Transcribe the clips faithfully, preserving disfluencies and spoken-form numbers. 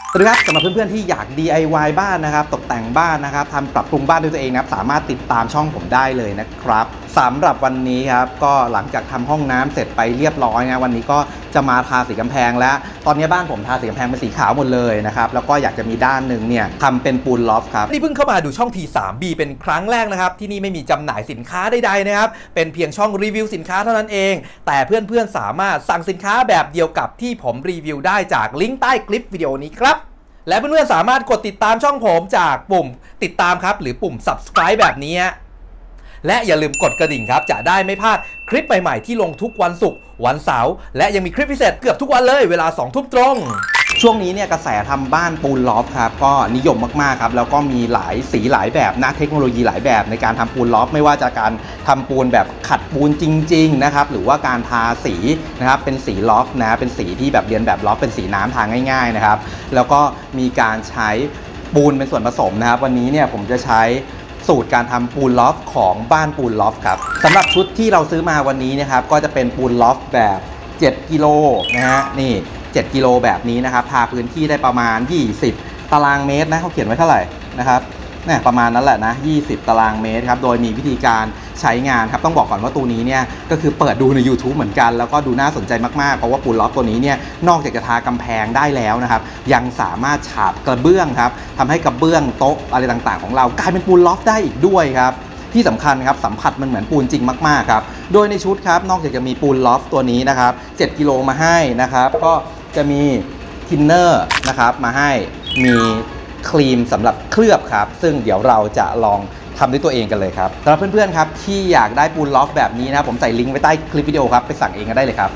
สวัสดีครับสำหรับเพื่อนๆที่อยาก ดี ไอ วาย บ้านนะครับตกแต่งบ้านนะครับทำปรับปรุงบ้านด้วยตัวเองนะครับสามารถติดตามช่องผมได้เลยนะครับสำหรับวันนี้ครับก็หลังจากทำห้องน้ำเสร็จไปเรียบร้อยนะวันนี้ก็จะมาทาสีกำแพงแล้วตอนนี้บ้านผมทาสีกำแพงเป็นสีขาวหมดเลยนะครับแล้วก็อยากจะมีด้านหนึ่งเนี่ยทำเป็นปูนลอฟครับนี่เพิ่งเข้ามาดูช่อง ที ทรี บี เป็นครั้งแรกนะครับที่นี่ไม่มีจำหน่ายสินค้าใดๆนะครับเป็นเพียงช่องรีวิวสินค้าเท่านั้นเองแต่เพื่อนๆสามารถสั่งสินค้าแบบเดียวกับที่ผมรีวิวได้จากลิงก์ใต้คลิปวิดีโอนี้ครับและเพื่อนๆสามารถกดติดตามช่องผมจากปุ่มติดตามครับหรือปุ่ม ซับสไครบ์ แบบนี้และอย่าลืมกดกระดิ่งครับจะได้ไม่พลาดคลิปใหม่ๆที่ลงทุกวันศุกร์วันเสาร์และยังมีคลิปพิเศษเกือบทุกวันเลยเวลาสองทุ่มตรงช่วงนี้เนี่ยกระแสทำบ้านปูนลอฟครับก็นิยมมากๆครับแล้วก็มีหลายสีหลายแบบนะเทคโนโลยีหลายแบบในการทำปูนลอฟไม่ว่าจะการทำปูนแบบขัดปูนจริงๆนะครับหรือว่าการทาสีนะครับเป็นสีลอฟนะเป็นสีที่แบบเรียนแบบลอฟเป็นสีน้ำทาง่ายๆนะครับแล้วก็มีการใช้ปูนเป็นส่วนผสมนะครับวันนี้เนี่ยผมจะใช้สูตรการทำปูนลอฟของบ้านปูนลอฟครับสำหรับชุดที่เราซื้อมาวันนี้นะครับก็จะเป็นปูนลอฟแบบเจ็ดกิโลนะฮะนี่เจ็ดกิโลแบบนี้นะครับทาพื้นที่ได้ประมาณยี่สิบตารางเมตรนะเขาเขียนไว้เท่าไหร่นะครับเนี่ยประมาณนั้นแหละนะยี่สิบตารางเมตรครับโดยมีวิธีการใช้งานครับต้องบอกก่อนว่าตัวนี้เนี่ยก็คือเปิดดูใน ยูทูบ เหมือนกันแล้วก็ดูน่าสนใจมากๆเพราะว่าปูนลอฟตัวนี้เนี่ยนอกจากจะทากำแพงได้แล้วนะครับยังสามารถฉาบกระเบื้องครับทำให้กระเบื้องโต๊ะอะไรต่างๆของเรากลายเป็นปูนลอฟได้อีกด้วยครับที่สำคัญครับสัมผัสมันเหมือนปูนจริงมากๆครับโดยในชุดครับนอกจากจะมีปูนลอฟตัวนี้นะครับเจ็ดกิโลมาให้นะครับก็จะมีทินเนอร์นะครับมาให้มีครีมสำหรับเคลือบครับซึ่งเดี๋ยวเราจะลองทำด้วยตัวเองกันเลยครับสำหรับเพื่อนๆครับที่อยากได้ปูนลอฟแบบนี้นะผมใส่ลิงก์ไว้ใต้คลิปวิดีโอครับไปสั่งเองกันได้เลยครับ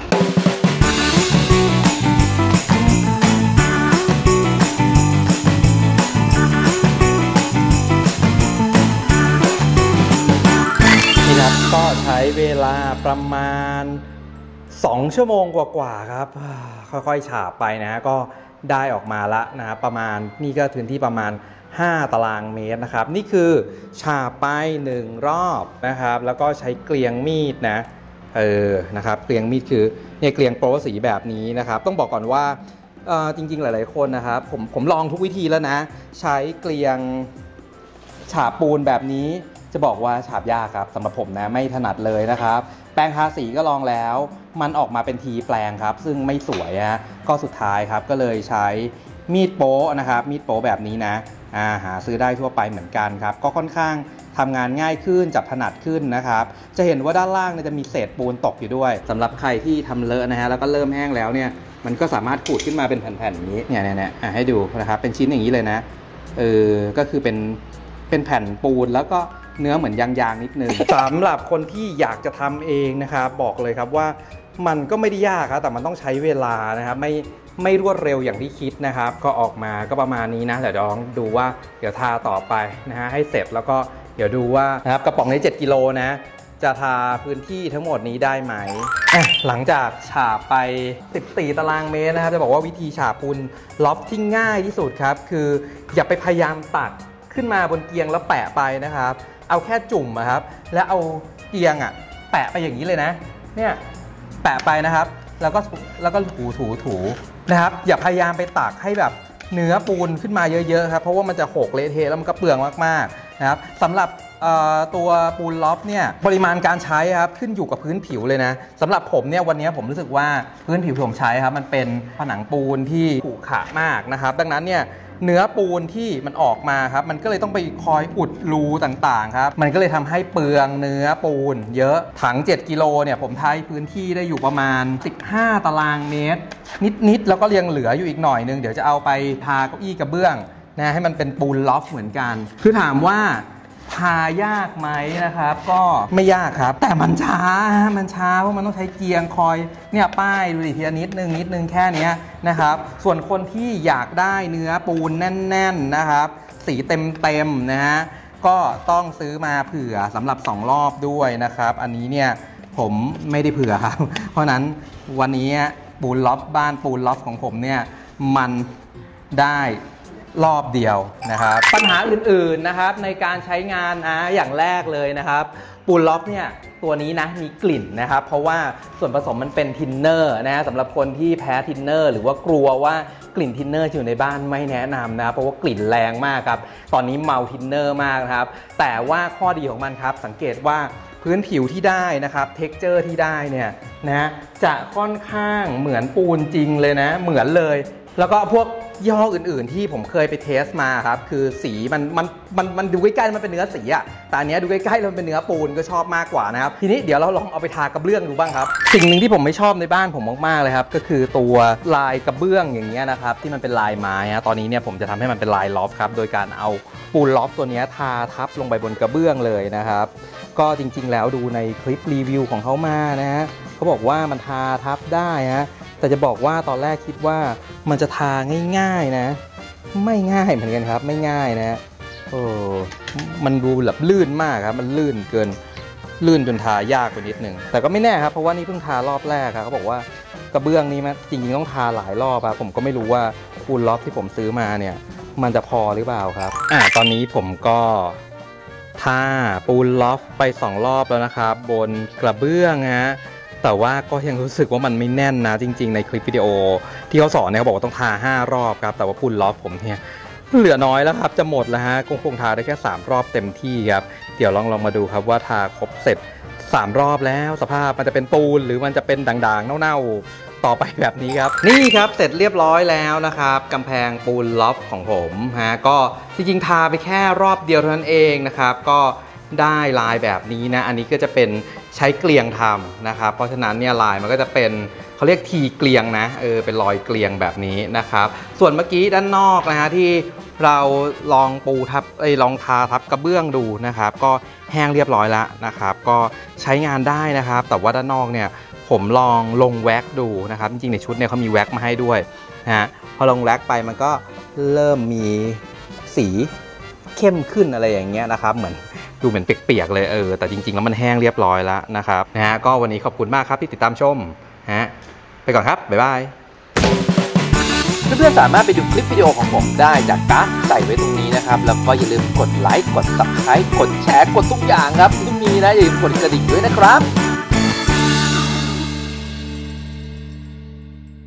นี่ครับก็ใช้เวลาประมาณสองชั่วโมงกว่าๆครับค่อยๆฉาบไปนะฮะก็ได้ออกมาละนะครับประมาณนี่ก็พื้นที่ประมาณห้าตารางเมตรนะครับนี่คือฉาบไปหนึ่งรอบนะครับแล้วก็ใช้เกลียงมีดนะเออนะครับเกลียงมีดคือเนี่ยเกลียงโปรสีแบบนี้นะครับต้องบอกก่อนว่าจริงๆหลายๆคนนะครับผมผมลองทุกวิธีแล้วนะใช้เกลียงฉาบปูนแบบนี้จะบอกว่าฉาบยากครับสำหรับผมนะไม่ถนัดเลยนะครับแปรงทาสีก็ลองแล้วมันออกมาเป็นทีแปลงครับซึ่งไม่สวยฮะก็สุดท้ายครับก็เลยใช้มีดโป๊นะครับมีดโป๊แบบนี้นะอ่าหาซื้อได้ทั่วไปเหมือนกันครับก็ค่อนข้างทำงานง่ายขึ้นจับถนัดขึ้นนะครับจะเห็นว่าด้านล่างจะมีเศษปูนตกอยู่ด้วยสำหรับใครที่ทำเลอะนะฮะแล้วก็เริ่มแห้งแล้วเนี่ยมันก็สามารถขูดขึ้นมาเป็นแผ่นๆอย่างนี้เนี่ยเนี่ยให้ดูนะครับเป็นชิ้นอย่างนี้เลยนะเออก็คือเป็นเป็นแผ่นปูนแล้วก็เนื้อเหมือนยางๆนิดนึงสำหรับคนที่อยากจะทำเองนะครับบอกเลยครับว่ามันก็ไม่ได้ยากครับแต่มันต้องใช้เวลานะครับไม่ไม่รวดเร็วอย่างที่คิดนะครับก็ออกมาก็ประมาณนี้นะเดี๋ยวลองดูว่าเดี๋ยวทาต่อไปนะฮะให้เสร็จแล้วก็เดี๋ยวดูว่านะครับกระป๋องนี้เจ็ดกิโลนะจะทาพื้นที่ทั้งหมดนี้ได้ไหมหลังจากฉาบไปสิบสี่ตารางเมตรนะครับจะบอกว่าวิธีฉาบปูนลอฟที่ง่ายที่สุดครับคืออย่าไปพยายามตัดขึ้นมาบนเกียงแล้วแปะไปนะครับเอาแค่จุ่มครับแล้วเอาเกียงอ่ะแปะไปอย่างนี้เลยนะเนี่ยแปะไปนะครับแล้วก็แล้วก็ถูถูถูนะครับอย่าพยายามไปตักให้แบบเนื้อปูนขึ้นมาเยอะๆครับเพราะว่ามันจะหกเละเทะแล้วมันก็เปลืองมากๆนะครับสำหรับตัวปูนลอฟเนี่ยปริมาณการใช้ครับขึ้นอยู่กับพื้นผิวเลยนะสำหรับผมเนี่ยวันนี้ผมรู้สึกว่าพื้นผิวที่ผมใช้ครับมันเป็นผนังปูนที่ขรุขระมากนะครับดังนั้นเนี่ยเนื้อปูนที่มันออกมาครับมันก็เลยต้องไปคอยอุดรูต่างๆครับมันก็เลยทำให้เปลืองเนื้อปูนเยอะถังเจ็ดกิโลเนี่ยผมใช้พื้นที่ได้อยู่ประมาณสิบห้าตารางเมตรนิดๆแล้วก็ยังเหลืออยู่อีกหน่อยนึงเดี๋ยวจะเอาไปทาเก้าอี้กระเบื้องนะให้มันเป็นปูนลอฟเหมือนกันคือถามว่าทายากไหมนะครับก็ไม่ยากครับแต่มันช้ามันช้าเพราะมันต้องใช้เกียงคอยเนี่ยป้ายดูดิทีละนิดนึงนิดนึงแค่นี้นะครับส่วนคนที่อยากได้เนื้อปูนแน่นๆนะครับสีเต็มๆนะฮะก็ต้องซื้อมาเผื่อสำหรับสองรอบด้วยนะครับอันนี้เนี่ยผมไม่ได้เผื่อครับเพราะนั้นวันนี้ปูนลอฟบ้านปูนลอฟของผมเนี่ยมันได้รอบเดียวนะครับปัญหาอื่นๆนะครับในการใช้งานนะอย่างแรกเลยนะครับปูนลอฟเนี่ยตัวนี้นะมีกลิ่นนะครับเพราะว่าส่วนผสมมันเป็นทินเนอร์นะสำหรับคนที่แพ้ทินเนอร์หรือว่ากลัวว่ากลิ่นทินเนอร์อยู่ในบ้านไม่แนะนำนะเพราะว่ากลิ่นแรงมากครับตอนนี้เมาทินเนอร์มากนะครับแต่ว่าข้อดีของมันครับสังเกตว่าพื้นผิวที่ได้นะครับเท็กเจอร์ที่ได้เนี่ยนะจะค่อนข้างเหมือนปูนจริงเลยนะเหมือนเลยแล้วก็พวกยี่ห้ออื่นๆที่ผมเคยไปเทสมาครับคือสีมันมันมันมันดูใกล้ๆมันเป็นเนื้อสีอะแต่อันนี้ดูใกล้ๆแล้วมันเป็นเนื้อปูนก็ชอบมากกว่านะครับทีนี้เดี๋ยวเราลองเอาไปทากระเบื้องดูบ้างครับสิ่งหนึ่งที่ผมไม่ชอบในบ้านผมมากๆเลยครับก็คือตัวลายกระเบื้องอย่างเงี้ยนะครับที่มันเป็นลายไม้นะตอนนี้เนี่ยผมจะทำให้มันเป็นลายล็อบครับโดยการเอาปูนล็อบตัวนี้ทาทับลงไปบนกระเบื้องเลยนะครับก็จริงๆแล้วดูในคลิปรีวิวของเขามานะฮะเขาบอกว่ามันทาทับได้ฮะแต่จะบอกว่าตอนแรกคิดว่ามันจะทาง่ายๆนะไม่ง่ายเหมือนกันครับไม่ง่ายนะโอ้มันดูแบบลื่นมากครับมันลื่นเกินลื่นจนทายากไปนิดนึงแต่ก็ไม่แน่ครับเพราะว่านี่เพิ่งทารอบแรกครับเขาบอกว่ากระเบื้องนี้มันจริงๆต้องทาหลายรอบครับผมก็ไม่รู้ว่าปูนล็อบที่ผมซื้อมาเนี่ยมันจะพอหรือเปล่าครับอ่าตอนนี้ผมก็ทาปูนล็อบไปสองรอบแล้วนะครับบนกระเบื้องฮะแต่ว่าก็ยังรู้สึกว่ามันไม่แน่นนะจริงๆในคลิปวิดีโอที่เขาสอนเนี่ยเขาบอกว่าต้องทาห้ารอบครับแต่ว่าปูนล็อบผมเนี่ยเหลือน้อยแล้วครับจะหมดแล้วฮะคงคงทาได้แค่สามรอบเต็มที่ครับเดี๋ยวลองลองมาดูครับว่าทาครบเสร็จสามรอบแล้วสภาพมันจะเป็นปูนหรือมันจะเป็นด่างๆเน่าๆต่อไปแบบนี้ครับนี่ครับเสร็จเรียบร้อยแล้วนะครับกำแพงปูนล็อบของผมฮะก็จริงๆทาไปแค่รอบเดียวเท่านั้นเองนะครับก็ได้ลายแบบนี้นะอันนี้ก็จะเป็นใช้เกลียงทำนะครับเพราะฉะนั้นเนี่ยลายมันก็จะเป็นเขาเรียกทีเกลียงนะเออเป็นรอยเกลียงแบบนี้นะครับส่วนเมื่อกี้ด้านนอกนะฮะที่เราลองปูทับไอ้ลองทาทับกระเบื้องดูนะครับก็แห้งเรียบร้อยแล้วนะครับก็ใช้งานได้นะครับแต่ว่าด้านนอกเนี่ยผมลองลงแว็กดูนะครับจริงๆในชุดเนี่ยเขามีแว็กมาให้ด้วยนะฮะพอลงแว็กไปมันก็เริ่มมีสีเข้มขึ้นอะไรอย่างเงี้ยนะครับเหมือนดูเหมือนเปียกๆเลยเออแต่จริงๆแล้วมันแห้งเรียบร้อยแล้วนะครับนะฮะก็วันนี้ขอบคุณมากครับที่ติดตามชมฮะไปก่อนครับบ๊ายบายเพื่อนๆสามารถไปดูคลิปวิดีโอของผมได้จากการ์ดใส่ไว้ตรงนี้นะครับแล้วก็อย่าลืมกดไลค์กด ซับสไครบ์ กดแชร์กดทุกอย่างครับที่มีนะอย่าลืมกดกระดิ่งด้วยนะครับ